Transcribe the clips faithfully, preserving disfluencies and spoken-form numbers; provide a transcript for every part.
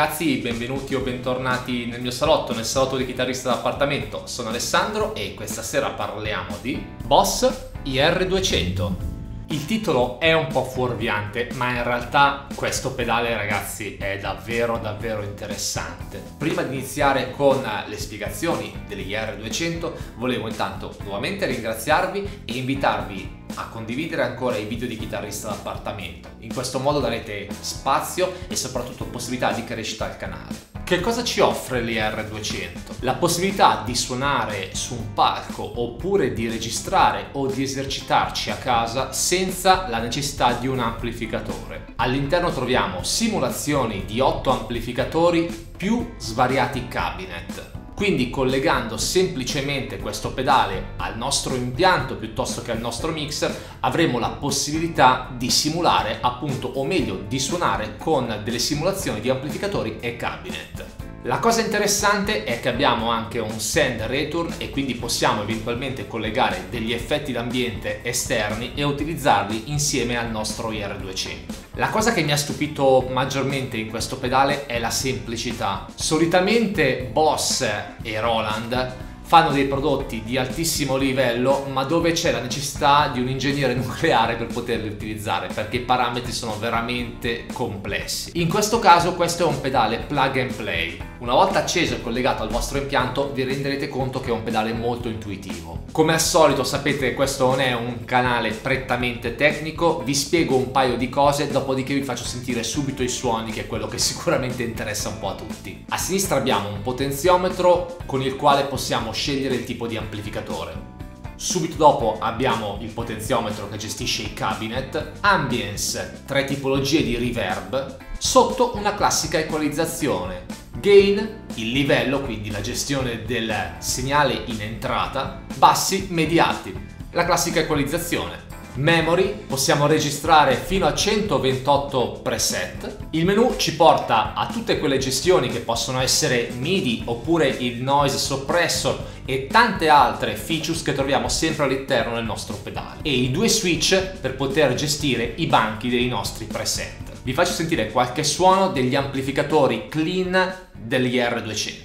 ragazzi, benvenuti o bentornati nel mio salotto, nel salotto di chitarrista d'appartamento. Sono Alessandro e questa sera parliamo di Boss I R duecento. Il titolo è un po' fuorviante, ma in realtà questo pedale, ragazzi, è davvero davvero interessante. Prima di iniziare con le spiegazioni dell'I R duecento, volevo intanto nuovamente ringraziarvi e invitarvi a condividere ancora i video di chitarrista d'appartamento. In questo modo darete spazio e soprattutto possibilità di crescita al canale. Che cosa ci offre l'I R duecento? La possibilità di suonare su un palco oppure di registrare o di esercitarci a casa senza la necessità di un amplificatore. All'interno troviamo simulazioni di otto amplificatori più svariati cabinet. Quindi collegando semplicemente questo pedale al nostro impianto piuttosto che al nostro mixer avremo la possibilità di simulare appunto, o meglio di suonare con delle simulazioni di amplificatori e cabinet. La cosa interessante è che abbiamo anche un send return e quindi possiamo eventualmente collegare degli effetti d'ambiente esterni e utilizzarli insieme al nostro I R duecento. La cosa che mi ha stupito maggiormente in questo pedale è la semplicità. Solitamente Boss e Roland fanno dei prodotti di altissimo livello, ma dove c'è la necessità di un ingegnere nucleare per poterli utilizzare, perché i parametri sono veramente complessi. In questo caso questo è un pedale plug and play. Una volta acceso e collegato al vostro impianto vi renderete conto che è un pedale molto intuitivo. Come al solito sapete, questo non è un canale prettamente tecnico, vi spiego un paio di cose, dopodiché vi faccio sentire subito i suoni, che è quello che sicuramente interessa un po' a tutti. A sinistra abbiamo un potenziometro con il quale possiamo scegliere il tipo di amplificatore. Subito dopo abbiamo il potenziometro che gestisce i cabinet, ambience, tre tipologie di reverb, sotto una classica equalizzazione, gain, il livello, quindi la gestione del segnale in entrata, bassi, mediati, la classica equalizzazione. Memory, possiamo registrare fino a centoventotto preset. Il menu ci porta a tutte quelle gestioni che possono essere MIDI oppure il noise suppressor e tante altre features che troviamo sempre all'interno del nostro pedale. E i due switch per poter gestire i banchi dei nostri preset. Vi faccio sentire qualche suono degli amplificatori clean dell'I R duecento.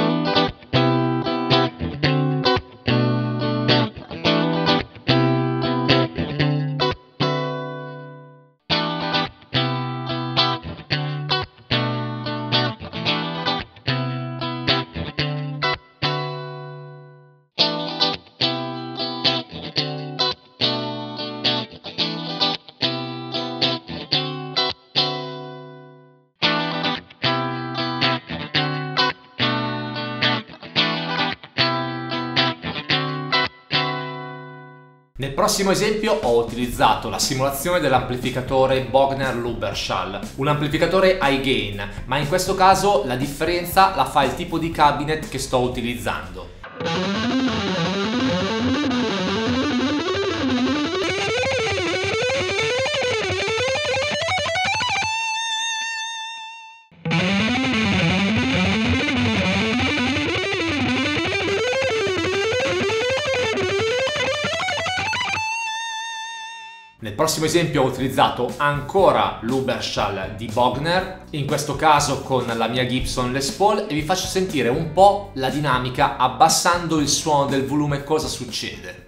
Nel prossimo esempio ho utilizzato la simulazione dell'amplificatore Bogner-Luberschall, un amplificatore high gain, ma in questo caso la differenza la fa il tipo di cabinet che sto utilizzando. Nel prossimo esempio ho utilizzato ancora Luberschall di Bogner, in questo caso con la mia Gibson Les Paul, e vi faccio sentire un po' la dinamica abbassando il suono del volume, cosa succede.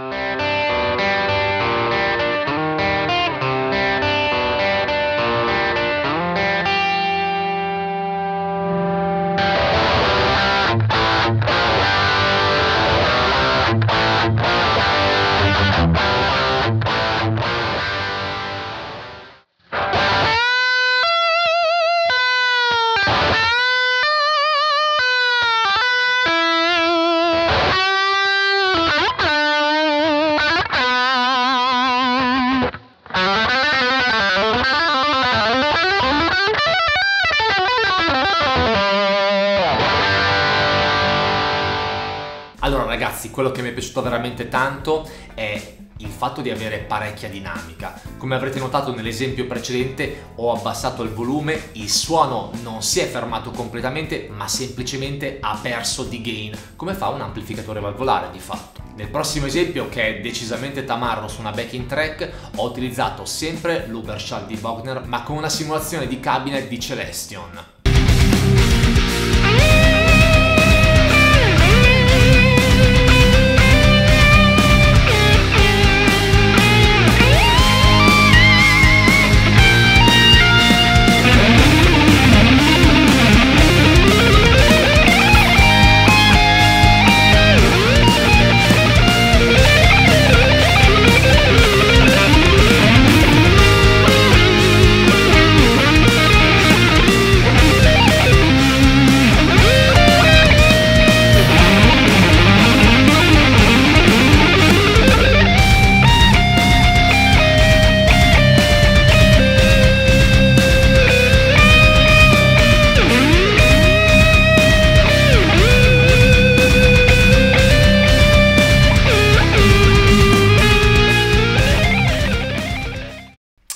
Allora ragazzi, quello che mi è piaciuto veramente tanto è il fatto di avere parecchia dinamica. Come avrete notato nell'esempio precedente ho abbassato il volume, il suono non si è fermato completamente ma semplicemente ha perso di gain, come fa un amplificatore valvolare di fatto. Nel prossimo esempio, che è decisamente tamarro su una backing track, ho utilizzato sempre Luberschall di Bogner ma con una simulazione di cabinet di Celestion.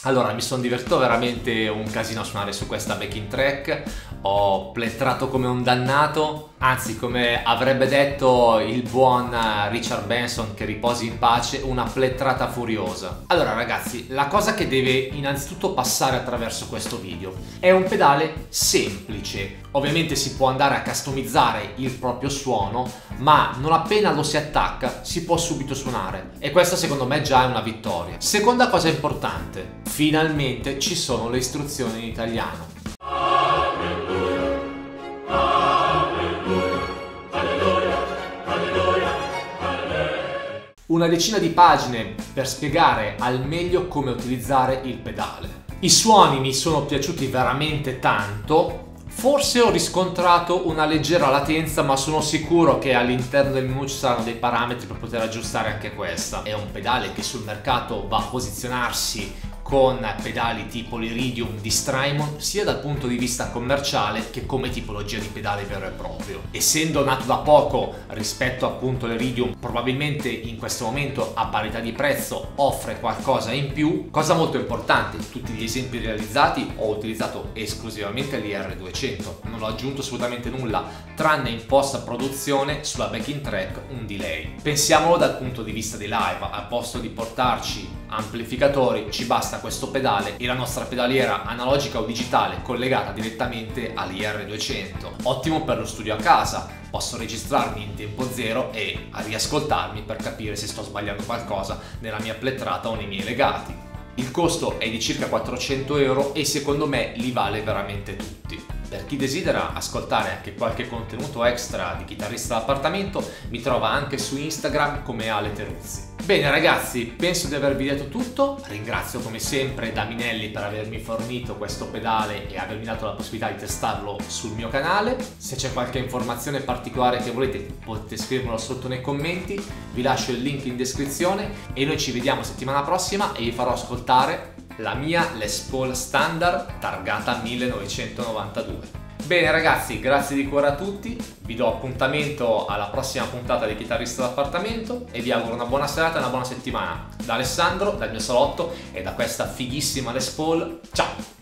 Allora, mi sono divertito veramente un casino a suonare su questa backing track, ho plettrato come un dannato, anzi come avrebbe detto il buon Richard Benson, che riposi in pace, una plettrata furiosa. Allora ragazzi, la cosa che deve innanzitutto passare attraverso questo video è un pedale semplice. Ovviamente si può andare a customizzare il proprio suono, ma non appena lo si attacca si può subito suonare, e questa secondo me già è una vittoria. Seconda cosa importante, finalmente ci sono le istruzioni in italiano. Una decina di pagine per spiegare al meglio come utilizzare il pedale. I suoni mi sono piaciuti veramente tanto. Forse ho riscontrato una leggera latenza, ma sono sicuro che all'interno del menu ci saranno dei parametri per poter aggiustare anche questa. È un pedale che sul mercato va a posizionarsi con pedali tipo l'Iridium di Strymon, sia dal punto di vista commerciale che come tipologia di pedale vero e proprio. Essendo nato da poco rispetto appunto all'Iridium, probabilmente in questo momento a parità di prezzo offre qualcosa in più. Cosa molto importante, tutti gli esempi realizzati ho utilizzato esclusivamente l'I R duecento, non ho aggiunto assolutamente nulla, tranne in post produzione sulla backing track un delay. Pensiamolo dal punto di vista dei live, al posto di portarci amplificatori ci basta questo pedale e la nostra pedaliera analogica o digitale collegata direttamente all'I R duecento. Ottimo per lo studio a casa, posso registrarmi in tempo zero e a riascoltarmi per capire se sto sbagliando qualcosa nella mia plettrata o nei miei legati. Il costo è di circa quattrocento euro e secondo me li vale veramente tutti. Per chi desidera ascoltare anche qualche contenuto extra di chitarrista d'appartamento, mi trova anche su Instagram come Ale Teruzzi. Bene ragazzi, penso di avervi detto tutto. Ringrazio come sempre Daminelli per avermi fornito questo pedale e avermi dato la possibilità di testarlo sul mio canale. Se c'è qualche informazione particolare che volete, potete scrivermelo sotto nei commenti. Vi lascio il link in descrizione e noi ci vediamo settimana prossima e vi farò ascoltare la mia Les Paul Standard targata millenovecentonovantadue. Bene ragazzi, grazie di cuore a tutti, vi do appuntamento alla prossima puntata di Chitarrista d'appartamento e vi auguro una buona serata e una buona settimana. Da Alessandro, dal mio salotto e da questa fighissima Les Paul, ciao!